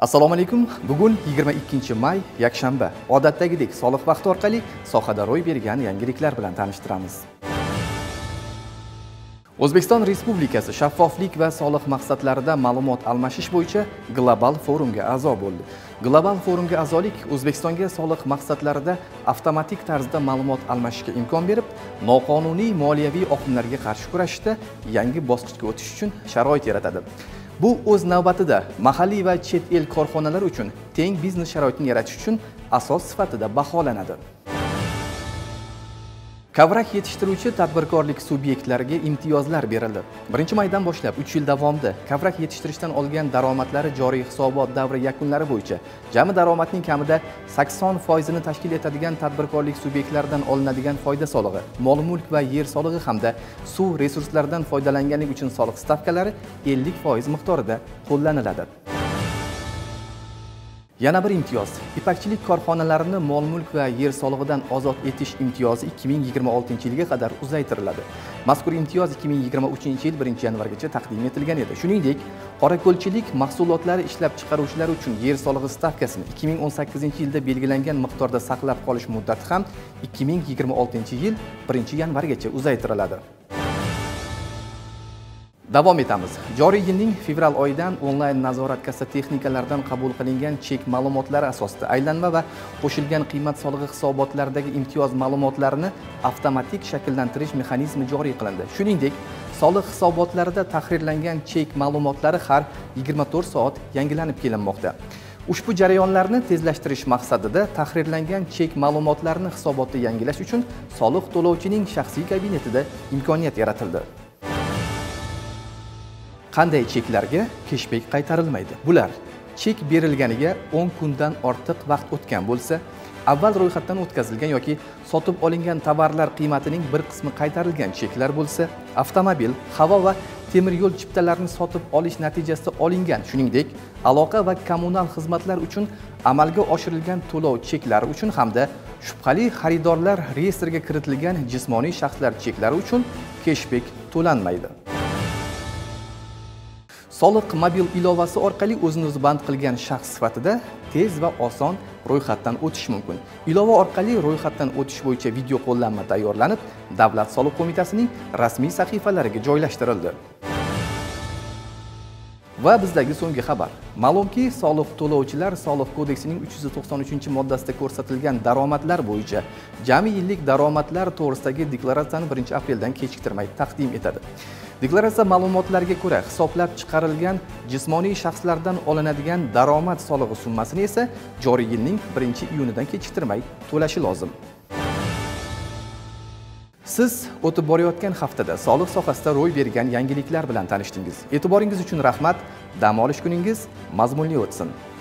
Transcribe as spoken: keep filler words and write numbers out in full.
Assalomu alaykum. Bugun yigirma ikkinchi may, yakshanba. Odatdagidek soliq vaqti orqali sohada ro'y bergan yangiliklar bilan tanishtiramiz. O'zbekiston Respublikasi shaffoflik va soliq maqsadlarida ma'lumot almashish bo'yicha global forumga a'zo bo'ldi. Global forumga a'zolik O'zbekistonga soliq maqsadlarida avtomatik tarzda ma'lumot almashishga imkon berib, noqonuniy moliyaviy oqimlarga qarshi kurashishda yangi bosqichga o'tish uchun sharoit yaratadi. Bu o'z navbatida mahalliy va chet el korxonalari uchun teng biznes sharoitini yaratish uchun asos sifatida baholanadi. Kavrak yetishtiruvchi tadbirkorlik subyektlariga imtiyozlar berildi. birinchi maydan boshlab uch yil davomida kavrak yetishtirishdan olgan daromadlari joriy hisobot davri yakunlari bo'yicha jami daromadning kamida sakson foizini tashkil etadigan tadbirkorlik subyektlaridan olinadigan foyda solig'i, mol-mulk va yer solig'i hamda suv resurslaridan foydalanganlik uchun soliq stavkalari ellik foiz miqdorida qo'llaniladi. Yana bir imtiyoz, ipakchilik korxonalarini mol-mulk va yer solig'idan ozod etish imtiyozi ikki ming yigirma oltinchi yilga qadar uzaytiriladi. Mazkur imtiyoz ikki ming yigirma uchinchi yil birinchi yanvargacha taqdim etilgan edi. Shuningdek, qorako'lchilik mahsulotlari ishlab chiqaruvchilari uchun yer solig'i stavkasini ikki ming o'n sakkizinchi yilda belgilangan miqdorda saqlab qolish muddati ham ikki ming yigirma oltinchi yil birinchi yanvargacha uzaytiriladi. Davom etamiz. Joriy yilning fevral oyidan onlayn nazorat kassa texnikalaridan qabul qilingan chek ma'lumotlari asosida aylanma va qo'shilgan qiymat solig'i hisobotlaridagi imtiyoz ma'lumotlarini avtomatik shakllantirish mexanizmi joriy qilindi. Shuningdek, soliq hisobotlarida tahrirlangan chek ma'lumotlari har yigirma to'rt soat yangilanib kelinmoqda. Ushbu jarayonlarni tezlashtirish maqsadida tahrirlangan chek ma'lumotlarini hisobotda yangilash uchun soliq to'lovchining shaxsiy kabinetida imkoniyat yaratildi. Qanday cheklarga cashback qaytarilmaydi? Bular chek berilganiga o'n kundan ortiq vaqt o'tgan bo'lsa, avval ro'yxatdan o'tkazilgan yoki sotib olingan tovarlar qiymatining bir qismi qaytarilgan cheklar bo'lsa, avtomobil, havo va temir yo'l chiptalarini sotib olish natijasida olingan, shuningdek, aloqa va kommunal xizmatlar uchun amalga oshirilgan to'lov cheklari uchun hamda shubhali xaridorlar reyestriga kiritilgan jismoniy shaxslar cheklari uchun cashback to'lanmaydi. Soliq mobil ilovasi orqali o'zini o'zi band qilgan shaxs sifatida tez va oson ro'yxatdan o'tish mumkin. Ilova orqali ro'yxatdan o'tish bo'yicha video qo'llanma tayyorlanib, Davlat soliq qo'mitasining rasmiy sahifalariga joylashtirildi. Va bizdagi so'nggi xabar. Ma'lumki, soliq to'lovchilar Soliq kodeksining uch yuz to'qson uchinchi moddasida ko'rsatilgan daromadlar bo'yicha jami yillik daromadlar to'g'risidagi deklaratsiyani birinchi apreldan kechiktirmay taqdim etadi. Deklaratsiya ma'lumotlariga ko'ra, hisoblab chiqarilgan jismoniy shaxslardan olinadigan daromad solig'i summasini esa joriy yilning birinchi iyunidan kechiktirmay to'lashi lozim. Siz o'tib borayotgan haftada soliq sohasida ro'y bergan yangiliklar bilan tanishdingiz. E'tiboringiz uchun rahmat. Dam olish kuningiz mazmunli o'tsin.